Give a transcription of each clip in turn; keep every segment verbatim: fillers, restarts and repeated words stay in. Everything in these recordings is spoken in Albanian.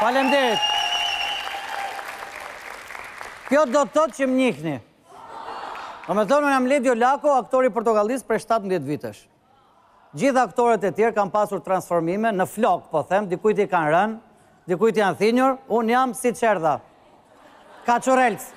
Faleminderit. Kjo do të thotë që më njihni. Do me thonë, unë jam Ledio Lako, aktori portokallis për shtatëmbëdhjetë vitesh. Gjithë aktorët e tjerë kanë pasur transformime, në flok, po them, dikujt i kanë rënë, dikujt janë thinjur, unë jam si qerdha. Kaçorelc.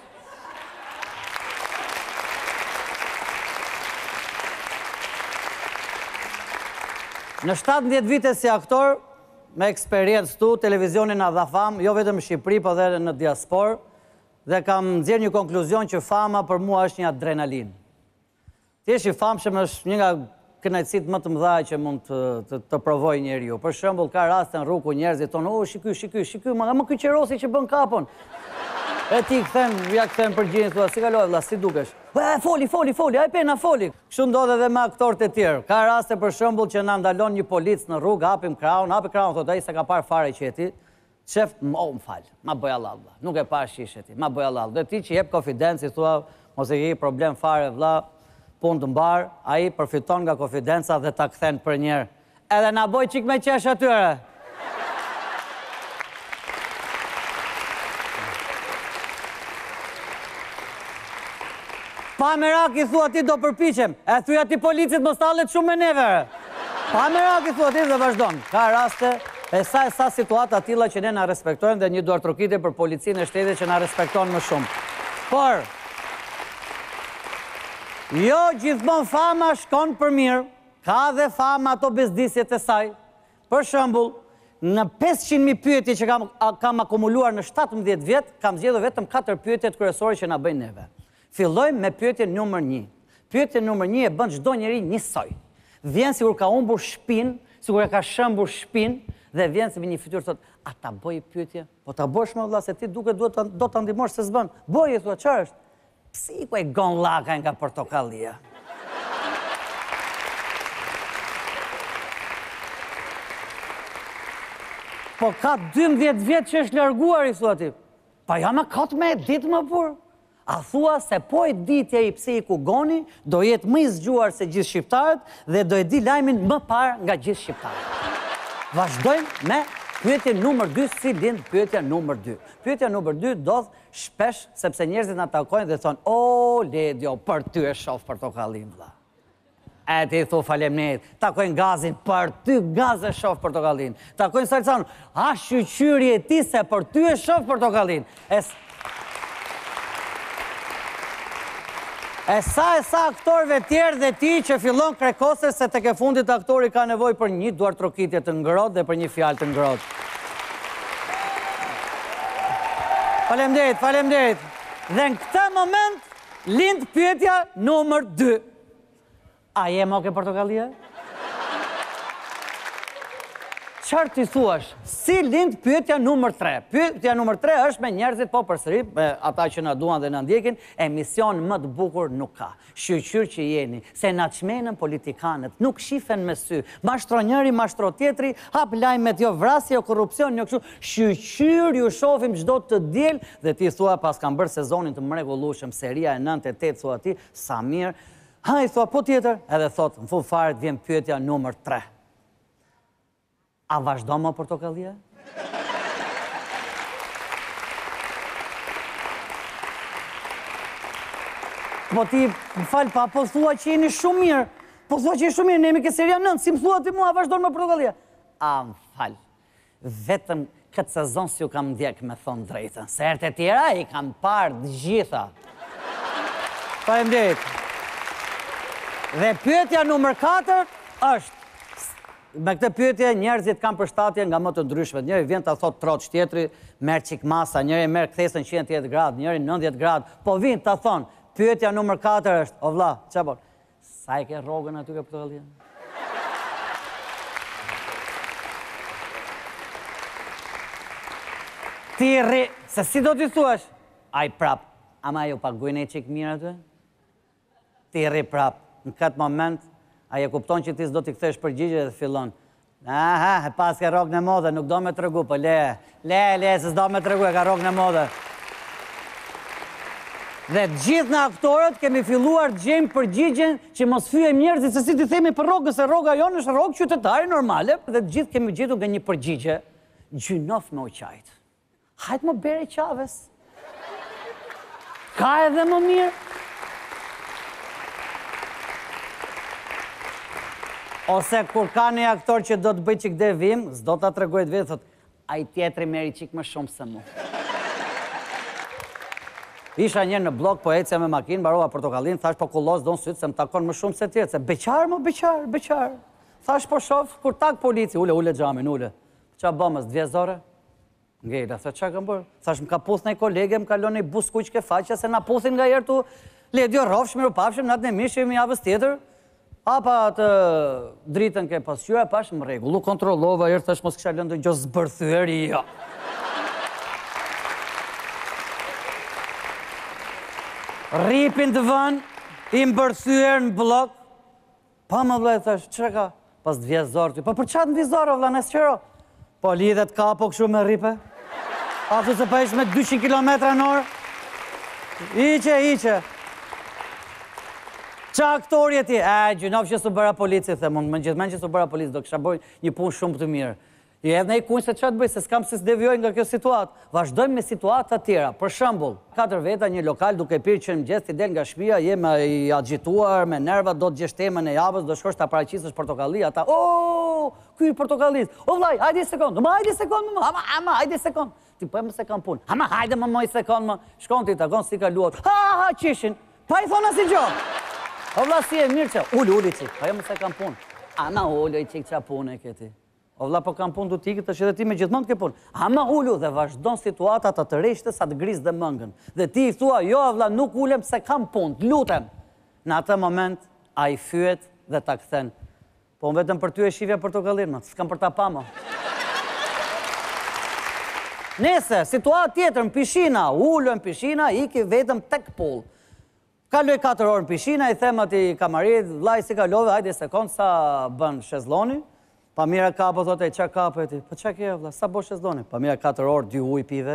Në shtatëmbëdhjetë vite si aktor, me eksperiencë tu, televizionin a dha famë, jo vetëm në Shqipëri, po dhe në diasporë, dhe kam nxjerrë një konkluzion që fama për mua është një adrenalin. Ti je i famshëm është një nga kënaqësitë më të mëdha që mund të, të, të provojë njeriu. Për shembull, ka raste në rrugë ku njerëzit thonë, "Oh, shiky, shiky, shiky, ma më ky qerosi që bën kapon." E ti kthen, ja kthen përgjigjen, thua, "Si kaloj vëlla, si dukesh?" "E, foli, foli, foli, ai pena foli." Kështu ndodh edhe me aktorët e tjerë. Ka raste për shembull që na ndalon një polic në rrugë, hapim kraun, hapi kraun, thotë ai se ka parë fare qeti. Shef, oh, më falë, ma bëja lallë, nuk e pa shishe ti, ma bëja lallë. Dhe ti që jep konfidenci, thua, mos e ke problem fare, vlla, punë të mbarë, a i përfiton nga konfidenca dhe ta kthen për njerë. Edhe na boj qik me qesh atyre. Pa merak i thua ti do përpiqem, e thuja ti policit mos tallet shumë me neve. Pa merak i thua ti dhe vazhdon. Ka raste, e sa e sa situata tilla që ne na respektojmë dhe një duar trokitje për policinë e shtetit që na respekton më shumë. Por, jo gjithmonë fama shkon për mirë, ka dhe fama ato bezdisjet e saj. Për shembull, në pesëqind mijë pyetje që kam, kam akumuluar në shtatëmbëdhjetë vjet, kam zgjedhur vetëm katër pyetje kryesore që na bëjnë neve. Fillojmë me pyetjen numër një. Pyetja numër një e bën çdo njeri njësoj. Vjen sikur ka humbur shtëpinë, sikur e ka shëmbur shtëpinë dhe vjen si me një fytyrë thotë, "A ta bëj pyetje? Po ta bësh më vëlla se ti duket duhet ta, do ta ndihmosh se s'bën." Boje thua, "Çfarë është?" "Pse i ku e gon llaka nga portokallia?" "Po ka dymbëdhjetë vjet që është larguar," i thua ti. "Pa jam e katë me e ditë më burr." A thua se po e ditja i pse i ku goni, do jetë më i zgjuar se gjithë shqiptarët dhe do e di lajmin më parë nga gjithë shqiptarët. Vazhdojmë me pyetje numër dy, si lind pyetja numër dy. Pyetja numër dy ndodh shpesh sepse njerëzit na takojnë dhe thonë, "O, Ledio, për ty e shoh portokallin vëlla." E ti thu faleminderit, takojnë Gazin, "Për ty Gaz e shoh portokallin." Takojnë Salcan, "A shqyqyri e ti se për ty e shoh portokallin." E E sa e sa aktorëve tjerë dhe ti që fillon krekose se tek e fundit aktori ka nevojë për një duar trokitje të ngrohtë dhe për një fjalë të ngrohtë. Faleminderit, faleminderit. Dhe në këtë moment lind pyetja numër dy. A je mo ke portokallia? Çfarë ti thuash? Si lind pyetja numër tre? Pyetja numër tre është me njerëzit po përsëri, me ata që na duan dhe na ndjekin, emision më të bukur nuk ka. Shqyqyr që jeni, se na çmenën politikanët, nuk shifen me sy. Mashtro njëri, mashtro tjetri, hap lajmet jo vrasje, jo korrupsion, jo kështu. Shqyqyr ju shohim çdo të diel dhe ti thua pas kam bërë sezonin të mrekullueshëm, seria e nëntë e tetë thua ti, sa mirë. Ha i thua po tjetër, edhe thot, në fund fare vjen pyetja numër tre. A vazhdo më portokallia? Po ti, më falë pa, po thua që jeni shumë mirë. Po thua që jeni shumë mirë, ne jemi ke seria nëntë, si më thua ti mua, a vazhdo më portokallia? A, më falë, vetëm këtë sezon si ju kam ndjek me thonë drejtën. Se herët e tjera i kam parë të gjitha. Faleminderit. Dhe pyetja numër katër është, me këtë pyetje njerëzit kanë përshtatje nga më të ndryshmet. Njëri vjen ta thot troç, tjetri merr çik masa, njëri merr kthesën njëzet e tetër gradë, njëri nëntëdhjetë gradë. Po vin ta thon, pyetja numër katër është, o vlla, çfarë bën? Sa e ke rrogën aty ke portokallia? Ti rri, se si do t'i thuash? Aj prap, ama ju paguajnë çik mirë aty? Ti rri prap, në këtë moment a je kupton që ti s'do t'i kthesh përgjigje dhe fillon. Aha, e pas ke rrogën e modhe, nuk do me tregu, po le, le, le, se s'do me tregu, e ka rrogën e modhe. Dhe gjithë në aktorët kemi filluar të gjejmë përgjigjen që mos fyejmë njerëzit se si ti themi për rrogën, se rroga jonë është rrogë qytetare normale, dhe gjithë kemi gjetur nga një përgjigje, gjynof me uqajt. Hajtë më bere Qaves. Ka edhe më mirë. Ose kur ka një aktor që do të bëj qik devim, s'do ta tregojt vetë, thot, a i tjetëri meri qik më shumë se mu. Isha njerë në blok, po ecja me makinë, barova portokallin, thash po kullos do në sytë se më takon më shumë se tjetë, se beqar më beqar, beqar. Thash po shof, kur tak polici, ule, ule gjamin, ule. Qa bëmës, dvjezore? Ngejla, tha qa kam bërë? Thash më ka puth në i kolege, më kalon në i bus kuq ke faqe, se na puthin nga jerë tu, ledjo rofsh, miru pafshim, natë në mishim i javës tjetër. Apa të dritën ke pasqyra, pash më regullu, kontrolova, jerë thash mos kësha lëndë gjo zbërthyeri, jo. Ripin të vën, i mbërthyër në blok, pa më vlej, thash, qëra ka? Pas të vjezorë ty, pa për qatë në vjezorë, vla, nësë qëro? Po lidhet ka, po këshu me ripe? A thu se pa ish me dyqind kilometra në orë? Iqe, iqe. Qa aktori e ti? E, gjynov që su bëra polici, the mund, më gjithmen që su bëra polici, do kësha boj një punë shumë të mirë. I edhe në i kunë se qa të bëj, se s'kam se s'devjoj nga kjo situatë. Vazhdojmë me situatë të tjera. Për shembull, katër veta një lokal duke pirë që në mëngjes ti del nga shtëpia, je me i agjituar, me nerva, do të gjesh temën e javës, do shkosh ta paraqisësh portokalli, ata, o, ky portokallis. O vllai, hajde një sekond. Ma hajde sekond më. Ama, ama, hajde sekond. Ti po më se kam punë. Ama hajde më moj sekond më. Shkon ti takon si kaluat. Ha, ha, qishin. Pa i thon asnjë gjë. O vlla si e mirë që, uli, uli qik, pa jo më se kam punë. Ama uli qik qa punë e këti. O vlla po kam punë du t'ikit, të që dhe ti me gjithmonë të ke punë. Ama ulu dhe vazhdon situatat të të reshte sa të grisë dhe mëngën. Dhe ti i thua, jo vlla nuk ulem se kam punë, lutem. Në atë moment, a i fyet dhe ta kthen. Po më vetëm për ty e shifja portokallin, më, s'kam për ta pa më. Nese, situatë tjetër në pishina, ullu në pishina, iki vetëm tek pull. Kaloj katër orë në pishina, i them ati kamarit, vlaj si kalove, hajde sekund sa bën shezloni. Pa mira ka, po thote, qa ka për ti? Po qa ke, vla, sa bo shezloni? Pa mira katër orë, dy uj pive.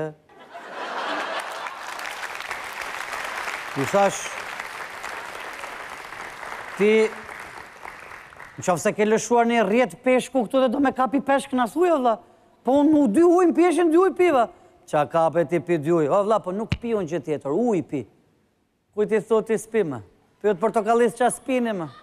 I thash, ti, në qofë se ke lëshuar një rjetë peshku këtu dhe do me kapi peshk në thuj, vla. Po unë mu dy uj më pjeshin, dy uj piva. Qa ka për ti pi dy uj? O vla, po nuk pi unë gjë tjetër, uj pi. Kuj ti thot ti spi me? Pyet portokallis qa spini me?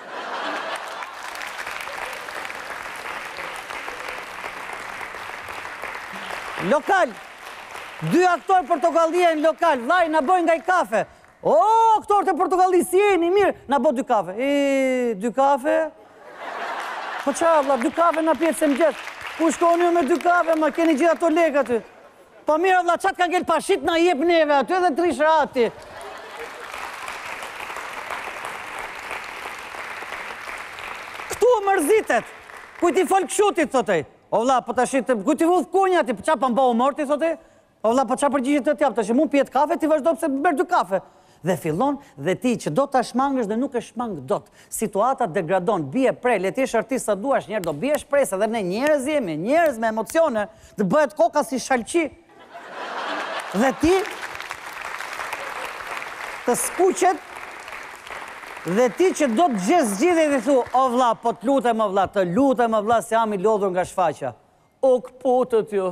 Lokal! Dy aktor portokallia në lokal, vaj, na bojnë nga i kafe. O, aktor të portokallis, jeni, mirë, na boj dy kafe. E, dy kafe? Po qa, vla, dy kafe na pjetë se më gjithë. Ku shkoni ju me dy kafe, ma keni gjithë ato lek aty. Po mirë, vla, qatë ka ngell pashit na jep neve aty edhe tri shrati. Këtu mërzitet. Kujti fol këshutit, thotej. O vla, po të shqitë, kujti vullë kunja ti, qa pa mba umor ti, thotej? O vla, po qa përgjishit të tjapë, të që mund pjetë kafe, ti vazhdo pëse bërë dy kafe. Dhe fillon dhe ti që do të shmangësh dhe nuk e shmangë dot. Situata degradon, bie prej, le ti artist sa duash njerë, do bie shpresë edhe ne njerëz jemi, njerëz me emocione, të bëhet koka si shalqi. Dhe ti të skuqet dhe ti që do të gjesë gjithë dhe thu, o vla, po të lutem o vla, të lutem o vla, se jam i lodhur nga shfaqja. O këpotët ju.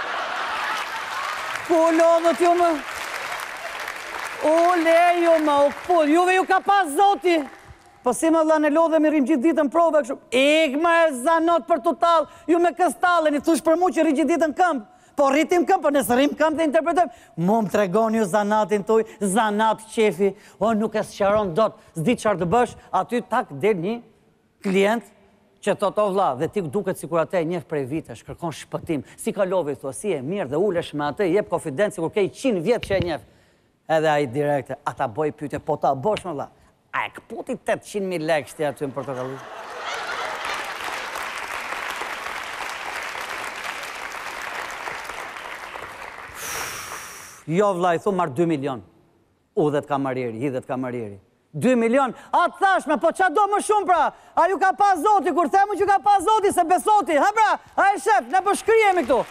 Po lodhët ju më. O lejo ma, o këpotët, juve ju ka pas zoti. Po si më vla në lodhe me rrim gjithë ditën prove, kështu, ik ma e zanot për total, ju me këstalen, i thush për mu që rrim gjithë ditën këmpë. Po rritim këmpë, po nësë rrim këmpë dhe interpretojmë. Mu më tregon ju zanatin tuj, zanat qefi, o nuk e sëqaron dot, zdi qarë të bësh, aty tak del një klient që thot o vla, dhe ti duket si kur atë e njeh prej vitesh, kërkon shpëtim, si kalove, thua, si e mirë dhe ulesh me atë, jep konfidencë, kur kej qind vjetë që e njeh. Edhe a i direkte, a ta boj pyte, po ta bosh më vla, a e këputi tetëqind mijë lekë shti aty në portokalli. Jo vla, i thu marrë dy milion. U dhe të kamarieri, i dhe të kamarieri. dy milion, a të thashme, po qa do më shumë pra? A ju ka pas zoti, kur themu që ka pas zoti, se besoti, ha pra? A e shef, ne po shkrijemi këtu.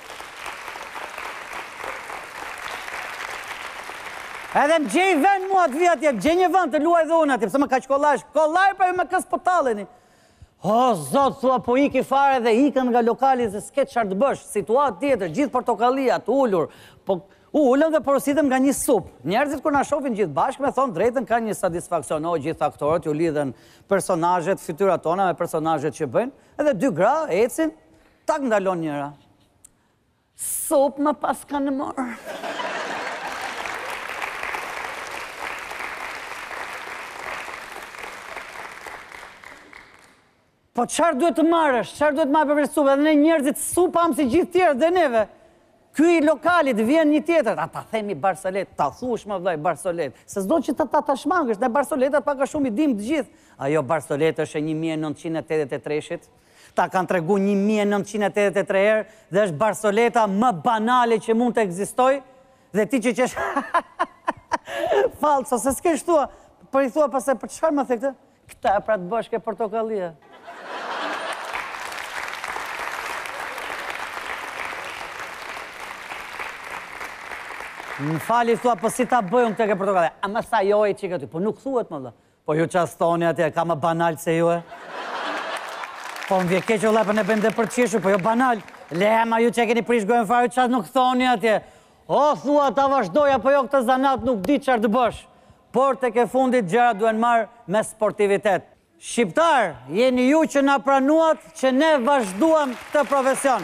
Edhe më gjej vend mua të vijat jem, gjej një vend të luaj dhe unë atje, pëse më ka që kollaj, kollaj pra ju me kësë po taleni. O, zot, thua, po iki fare dhe ikën nga lokali dhe s'ke qartë bësh, situatë tjetër, gjithë portokallia, të ullur, po u ullëm dhe porositëm nga një supë. Njerëzit kur na shohin gjithë bashkë me thonë drejtën ka një satisfakcion, o, gjithë aktorët ju lidhen personazhet, fytyrat tona me personazhet që bëjnë, edhe dy gra ecin, tak ndalon njëra. Supë më pas kanë morë. Po qarë duhet të marrësh, qarë duhet të marrë për supë, edhe ne njerëzit supë amë si gjithë tjerë dhe neve. Ky i lokalit vjen një tjetër, a ta themi Barsolet, ta thush më vllai Barsolet, se s'do që ta ta ta shmangësh, ne Barsoletat pak a shumë i dim të gjithë. Ajo Barsolet është e një mijë e nëntëqind e tetëdhjetë e treshit, ta kanë tregu një mijë e nëntëqind e tetëdhjetë e tre herë, dhe është Barsoleta më banale që mund të ekzistoj, dhe ti që qesh falso, se s'kesh thua, për i thua pastaj për çfarë më the këtë? Këta pra të bësh ke portokallia. Më fali, thua, po si ta bëjmë këtë ke portokallia? A më sa jo e që këty, po nuk thuhet më dhe. Po ju qas thoni atje, ka më banal se ju e. Po më vje keq o lapën e bënde për qishu, po jo banal. Lema ju që e keni prish gojnë farë, qas nuk thoni atje. O, thua, ta vazhdoja, po jo këtë zanat nuk di qarë të bësh. Por të ke fundit gjera duen marë me sportivitet. Shqiptar, jeni ju që na pranuat që ne vazhduam këtë profesion.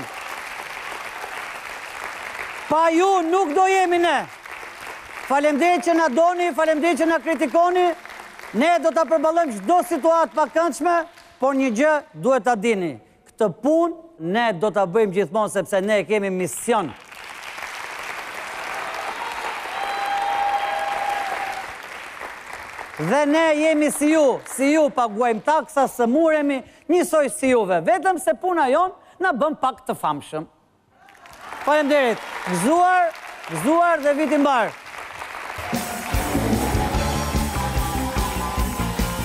Pa ju nuk do jemi ne. Faleminderit që na doni, faleminderit që na kritikoni. Ne do ta përballojmë çdo situatë pakëndshme, por një gjë duhet ta dini. Këtë punë ne do ta bëjmë gjithmonë sepse ne kemi mision. Dhe ne jemi si ju, si ju paguajmë taksa, së muremi, njësoj si juve, vetëm se puna jonë na bën pak të famshëm. Faleminderit, gëzuar, gëzuar dhe viti mbar.